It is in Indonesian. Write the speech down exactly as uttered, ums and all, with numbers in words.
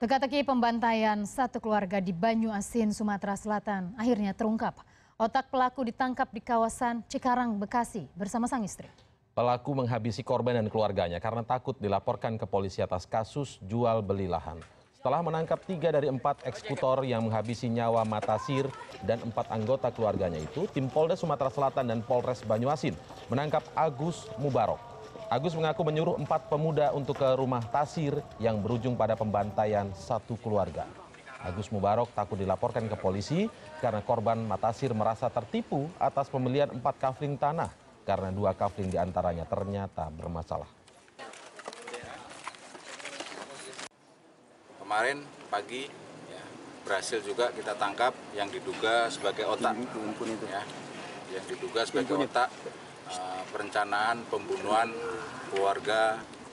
Teka-teki pembantaian satu keluarga di Banyuasin, Sumatera Selatan akhirnya terungkap. Otak pelaku ditangkap di kawasan Cikarang, Bekasi bersama sang istri. Pelaku menghabisi korban dan keluarganya karena takut dilaporkan ke polisi atas kasus jual beli lahan. Setelah menangkap tiga dari empat eksekutor yang menghabisi nyawa Matasir dan empat anggota keluarganya itu, tim Polda Sumatera Selatan dan Polres Banyuasin menangkap Agus Mubarok. Agus mengaku menyuruh empat pemuda untuk ke rumah Tasir yang berujung pada pembantaian satu keluarga. Agus Mubarok takut dilaporkan ke polisi karena korban Matasir merasa tertipu atas pembelian empat kafling tanah karena dua kafling diantaranya ternyata bermasalah. Kemarin pagi ya, berhasil juga kita tangkap yang diduga sebagai otak, ya, yang diduga sebagai otak uh, perencanaan pembunuhan keluarga